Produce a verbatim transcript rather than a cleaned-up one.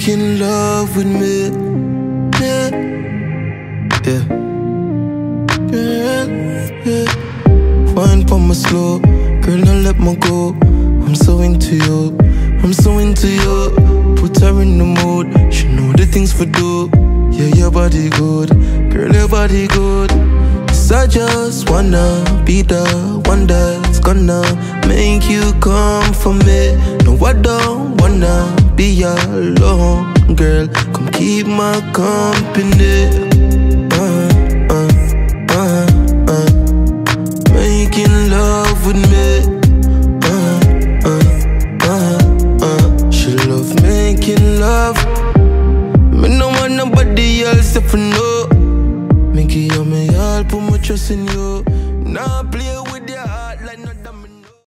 making love with me. Yeah, yeah, yeah, yeah. Wine for my slow, girl, don't let me go. I'm so into you, I'm so into you. Put her in the mood, she know the things for do. Yeah, your body good, girl, your body good. So I just wanna be the one that's gonna make you come for me. No, I don't wanna be alone, girl, come keep my company.